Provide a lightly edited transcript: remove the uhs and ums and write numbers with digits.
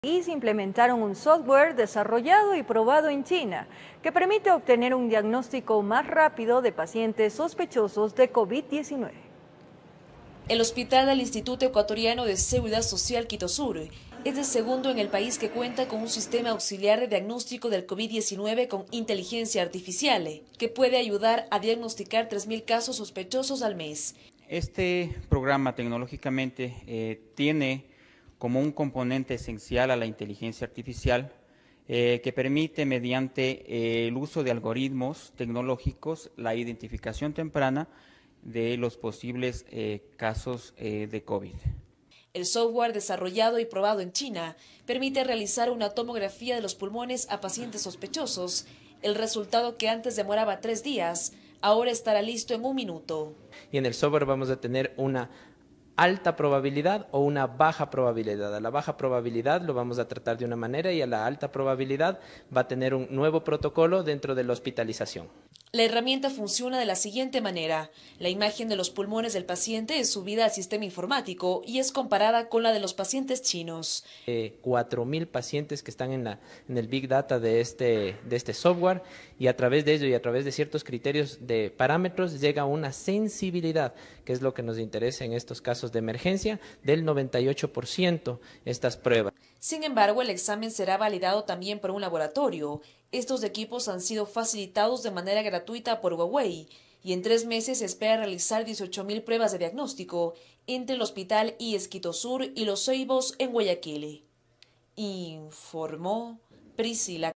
Y se implementaron un software desarrollado y probado en China que permite obtener un diagnóstico más rápido de pacientes sospechosos de COVID-19. El hospital del Instituto Ecuatoriano de Seguridad Social Quito Sur es el segundo en el país que cuenta con un sistema auxiliar de diagnóstico del COVID-19 con inteligencia artificial, que puede ayudar a diagnosticar 3.000 casos sospechosos al mes. Este programa tecnológicamente tiene como un componente esencial a la inteligencia artificial que permite mediante el uso de algoritmos tecnológicos la identificación temprana de los posibles casos de COVID. El software desarrollado y probado en China permite realizar una tomografía de los pulmones a pacientes sospechosos. El resultado, que antes demoraba 3 días, ahora estará listo en 1 minuto. Y en el software vamos a tener una alta probabilidad o una baja probabilidad. A la baja probabilidad lo vamos a tratar de una manera y a la alta probabilidad va a tener un nuevo protocolo dentro de la hospitalización. La herramienta funciona de la siguiente manera. La imagen de los pulmones del paciente es subida al sistema informático y es comparada con la de los pacientes chinos. 4.000 pacientes que están en el Big Data de este software, y a través de ello y a través de ciertos criterios de parámetros llega a una sensibilidad, que es lo que nos interesa en estos casos de emergencia, del 98% estas pruebas. Sin embargo, el examen será validado también por un laboratorio. Estos equipos han sido facilitados de manera gratuita por Huawei y en 3 meses se espera realizar 18.000 pruebas de diagnóstico entre el Hospital IES Quito Sur y Los Ceibos en Guayaquil. Informó Priscila